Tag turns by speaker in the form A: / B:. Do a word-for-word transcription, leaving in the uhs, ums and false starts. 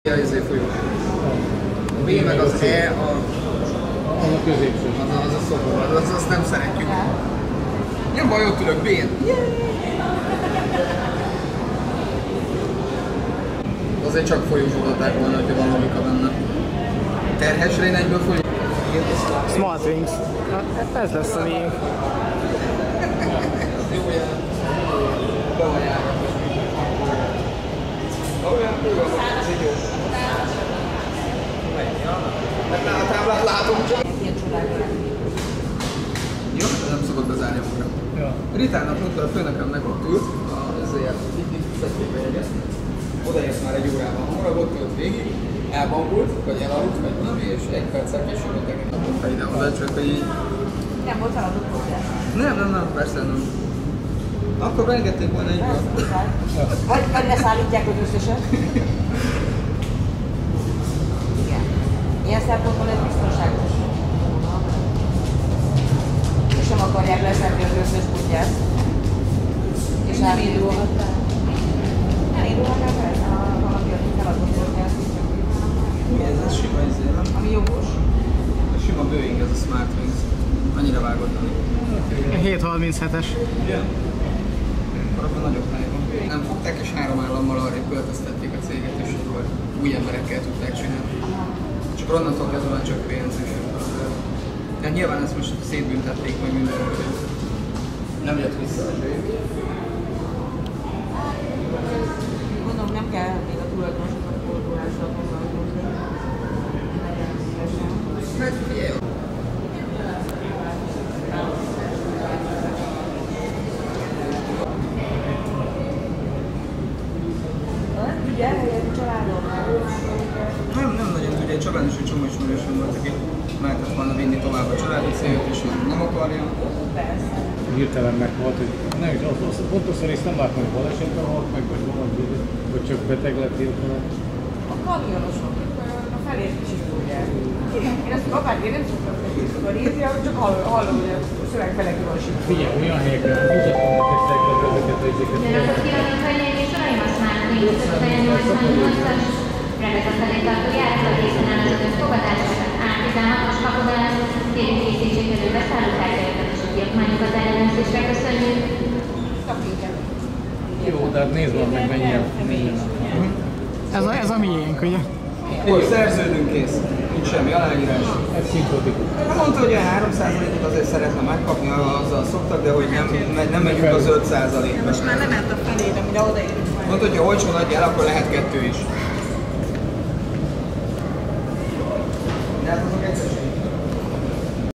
A: Izé folyó. A B meg az E a...
B: A középső.
A: Az, az a szobor, az, azt nem szeretjük. Nem baj, ott ülök B-n. Azért csak folyós adták volna, hogyha van logika benne. Terhes rén egyből folyó.
B: Smart Wings. Hát ez lesz a miénk.
A: Jó jel. Bevajára. Olyan jó, ez így jó. Hát a táblát látom csak. Jó, nem szokott bezárni magra.
B: Ja.
A: Ritának mondta a főnökömnek ott ült, ezért itt feszélybe jegyezni. Odaért már egy órában hamarabb, ott ült végig, elbambult, vagy elaludt, vagy valami, és egy perccel később ott egész napot ide oda, csak hogy így...
C: Nem volt feladott hozzá?
A: Nem, nem, nem, persze nem. Akkor beengedték volna egy volt.
C: Vagy, vagy ne szállítják az összeset. Igen. Ilyen szempontból ez biztonságos. És nem akarják leszedni az összes kutyát. És nem indulhatnál. Nem indulhatnál persze, ha valaki addig feladott hozzá.
A: Mi ez? Ez sima izé, nem?
C: Ami jogos.
A: A sima Boeing, ez a Smart Wings. Annyira vágod, ami.
B: hét harminchetes.
A: Igen. Akkor abban nagyobb hely van. Nem fogták, és három állammal arrébb költöztették a céget, és akkor új emberekkel tudták csinálni. Csak onnantól kezdve már csak pénz is. De nyilván ezt most szétbüntették meg mindenki. Nem jött vissza a Boeing.
C: Gondolom nem kell még a tulajdonosokat fordulással foglalkozni.
A: Hát figyelj!
C: Ugye, hogy családom?
A: Nem, nem nagyon tudja, csak benne is, hogy csomó ismerősöm volt, aki mehetett volna vinni tovább a családi célt, és nem akarja.
B: Hirtelen meg volt, hogy nem is, az, az, pontosan részt nem láttam, hogy balesetben volt meg, vagy valami, vagy csak beteg lett hirtelen.
C: A kamionosok, a felét is is tudják. Én ezt apád, én nem szoktam a nézni, csak hallom, hogy a szöveg fele kivalósít.
B: Figyelj, olyan helyekre, mutattam nektek tegnap ezeket a izéket.
D: Napot kívánok, hölgyeim és uraim! Azt már még ötvennyolcas Rebeka felé tartó járatlatésen áll az ötös fogadásokat á tizenhatos kapodán. Kérjük készítsék elő beszállókártyájukat és a kiadmányokat ellenőrzésre. Köszönjük!
B: Jó, de hát nézd már meg mennyien. Ez a, ez a miénk, ugye?
A: Jó, szerződünk, kész. Nincs semmi aláírás.
B: Ez szimpatikus.
A: Hát mondta, hogy a három százalékot azért szeretne megkapni, azzal szoktak, de hogy nem, nem megyünk az öt százalékba.
C: Most már nem ment a felére, mire odaérünk.
A: Mondta, hogy ha olcsón adjál, akkor lehet kettő is. De hát azok egyszer